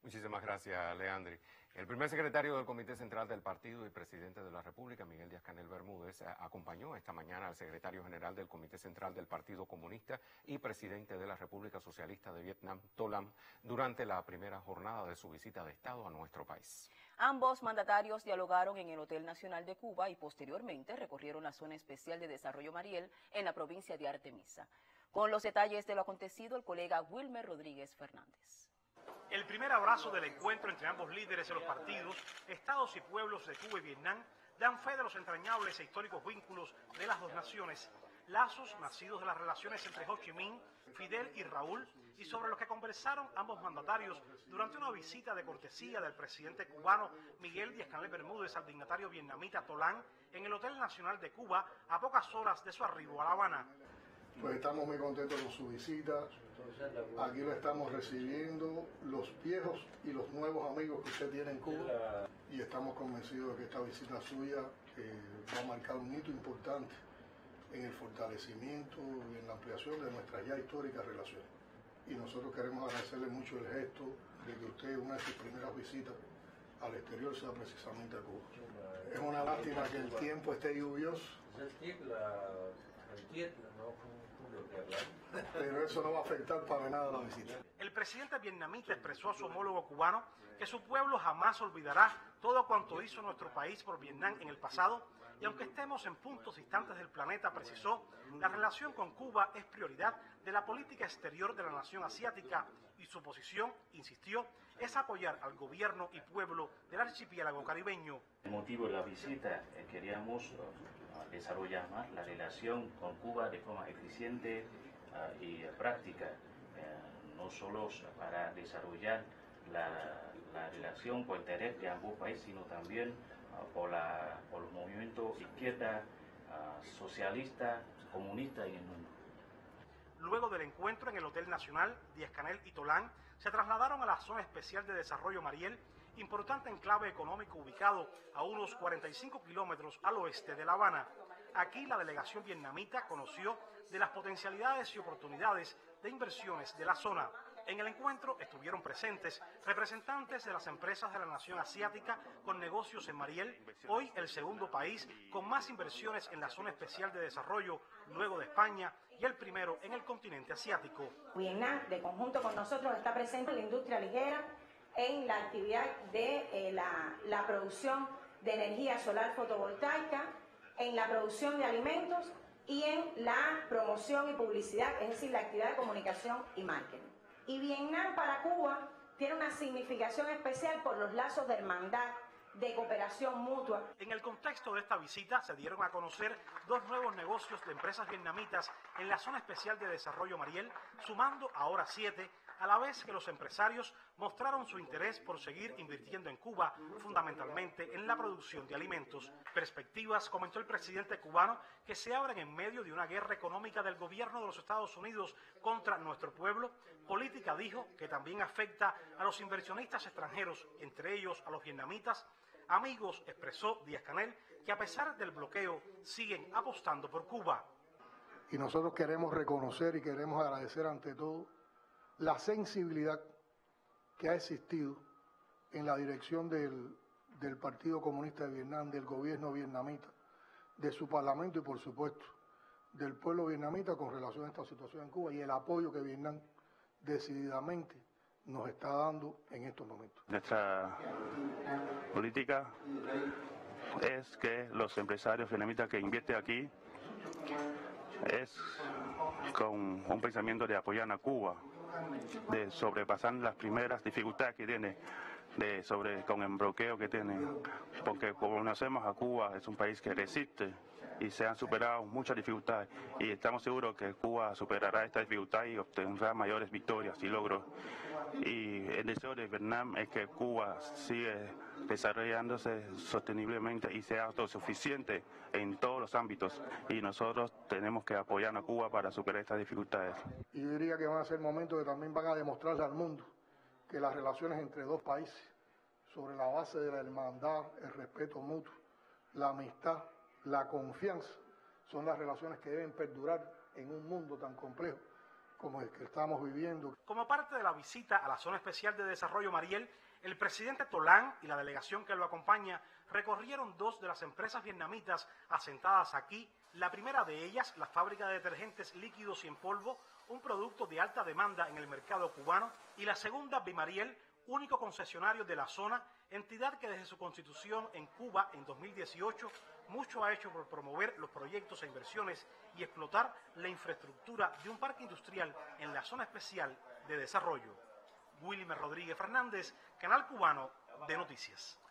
Muchísimas gracias, Leandri. El primer secretario del Comité Central del Partido y presidente de la República, Miguel Díaz-Canel Bermúdez, acompañó esta mañana al secretario general del Comité Central del Partido Comunista y presidente de la República Socialista de Vietnam, To Lam, durante la primera jornada de su visita de Estado a nuestro país. Ambos mandatarios dialogaron en el Hotel Nacional de Cuba y posteriormente recorrieron la Zona Especial de Desarrollo Mariel en la provincia de Artemisa. Con los detalles de lo acontecido, el colega Wilmer Rodríguez Fernández. El primer abrazo del encuentro entre ambos líderes de los partidos, estados y pueblos de Cuba y Vietnam dan fe de los entrañables e históricos vínculos de las dos naciones, lazos nacidos de las relaciones entre Ho Chi Minh, Fidel y Raúl, y sobre los que conversaron ambos mandatarios durante una visita de cortesía del presidente cubano Miguel Díaz-Canel Bermúdez al dignatario vietnamita To Lam en el Hotel Nacional de Cuba a pocas horas de su arribo a La Habana. Pues estamos muy contentos con su visita. Aquí lo estamos recibiendo, los viejos y los nuevos amigos que usted tiene en Cuba, y estamos convencidos de que esta visita suya va a marcar un hito importante en el fortalecimiento y en la ampliación de nuestras ya históricas relaciones. Y nosotros queremos agradecerle mucho el gesto de que usted, una de sus primeras visitas al exterior, sea precisamente a Cuba. Es una lástima que el tiempo esté lluvioso, pero eso no va a afectar para nada la visita. El presidente vietnamita expresó a su homólogo cubano que su pueblo jamás olvidará todo cuanto hizo nuestro país por Vietnam en el pasado, y aunque estemos en puntos distantes del planeta, precisó, la relación con Cuba es prioridad de la política exterior de la nación asiática, y su posición, insistió, es apoyar al gobierno y pueblo del archipiélago caribeño. El motivo de la visita queríamos desarrollar más la relación con Cuba de forma eficiente y práctica, no solo para desarrollar la relación por interés de ambos países, sino también por los movimientos izquierda, socialista, comunista en el mundo. Luego del encuentro en el Hotel Nacional, Díaz-Canel y To Lam se trasladaron a la Zona Especial de Desarrollo Mariel, importante enclave económico ubicado a unos 45 kilómetros al oeste de La Habana. Aquí la delegación vietnamita conoció de las potencialidades y oportunidades de inversiones de la zona. En el encuentro estuvieron presentes representantes de las empresas de la nación asiática con negocios en Mariel, hoy el segundo país con más inversiones en la Zona Especial de Desarrollo, luego de España, y el primero en el continente asiático. Vietnam, de conjunto con nosotros, está presente en la industria ligera, en la actividad de la producción de energía solar fotovoltaica, en la producción de alimentos y en la promoción y publicidad, es decir, la actividad de comunicación y marketing. Y Vietnam para Cuba tiene una significación especial por los lazos de hermandad, de cooperación mutua. En el contexto de esta visita se dieron a conocer dos nuevos negocios de empresas vietnamitas en la Zona Especial de Desarrollo Mariel, sumando ahora 7, a la vez que los empresarios mostraron su interés por seguir invirtiendo en Cuba, fundamentalmente en la producción de alimentos. Perspectivas, comentó el presidente cubano, que se abren en medio de una guerra económica del gobierno de los Estados Unidos contra nuestro pueblo, política, dijo, que también afecta a los inversionistas extranjeros, entre ellos a los vietnamitas. Amigos, expresó Díaz-Canel, que a pesar del bloqueo siguen apostando por Cuba. Y nosotros queremos reconocer y queremos agradecer ante todo la sensibilidad que ha existido en la dirección del Partido Comunista de Vietnam, del gobierno vietnamita, de su parlamento y por supuesto del pueblo vietnamita con relación a esta situación en Cuba y el apoyo que Vietnam decididamente nos está dando en estos momentos. Nuestra política es que los empresarios vietnamitas que invierten aquí es con un pensamiento de apoyar a Cuba, de sobrepasar las primeras dificultades que tiene, con el bloqueo que tiene, porque como conocemos a Cuba es un país que resiste y se han superado muchas dificultades y estamos seguros que Cuba superará esta dificultad y obtendrá mayores victorias y logros. Y el deseo de Vietnam es que Cuba siga desarrollándose sosteniblemente y sea autosuficiente en todos los ámbitos, y nosotros tenemos que apoyar a Cuba para superar estas dificultades. Y yo diría que van a ser momentos que también van a demostrarle al mundo que las relaciones entre dos países, sobre la base de la hermandad, el respeto mutuo, la amistad, la confianza, son las relaciones que deben perdurar en un mundo tan complejo como el que estamos viviendo. Como parte de la visita a la Zona Especial de Desarrollo Mariel, el presidente Tolán y la delegación que lo acompaña recorrieron 2 de las empresas vietnamitas asentadas aquí. La primera de ellas, la fábrica de detergentes líquidos y en polvo, un producto de alta demanda en el mercado cubano, y la segunda, Bimariel, único concesionario de la zona, entidad que desde su constitución en Cuba en 2018 mucho ha hecho por promover los proyectos e inversiones y explotar la infraestructura de un parque industrial en la Zona Especial de Desarrollo. Wilmer Rodríguez Fernández, Canal Cubano de Noticias.